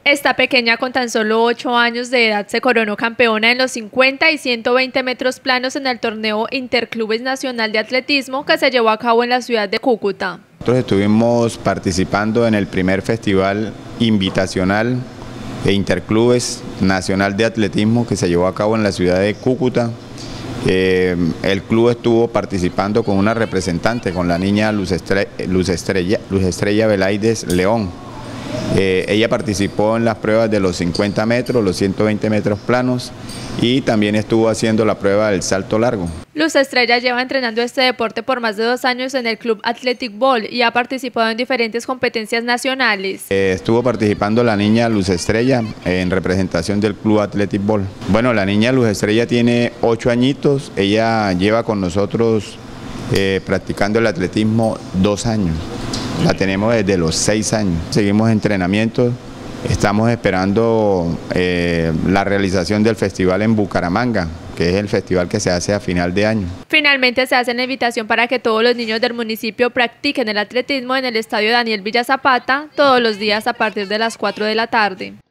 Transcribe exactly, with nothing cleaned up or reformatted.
Esta pequeña con tan solo ocho años de edad se coronó campeona en los cincuenta y ciento veinte metros planos en el torneo Interclubes Nacional de Atletismo que se llevó a cabo en la ciudad de Cúcuta. Nosotros estuvimos participando en el primer festival invitacional de Interclubes Nacional de Atletismo que se llevó a cabo en la ciudad de Cúcuta. Eh, el club estuvo participando con una representante, con la niña Luz Estrella, Luz Estrella, Luz Estrella Velaides León. Eh, ella participó en las pruebas de los cincuenta metros, los ciento veinte metros planos y también estuvo haciendo la prueba del salto largo. Luz Estrella lleva entrenando este deporte por más de dos años en el Club Athletic Ball y ha participado en diferentes competencias nacionales. Eh, estuvo participando la niña Luz Estrella en representación del Club Athletic Ball. Bueno, la niña Luz Estrella tiene ocho añitos, ella lleva con nosotros eh, practicando el atletismo dos años. La tenemos desde los seis años. Seguimos entrenamientos, estamos esperando eh, la realización del festival en Bucaramanga, que es el festival que se hace a final de año. Finalmente se hace la invitación para que todos los niños del municipio practiquen el atletismo en el estadio Daniel Villa Zapata todos los días a partir de las cuatro de la tarde.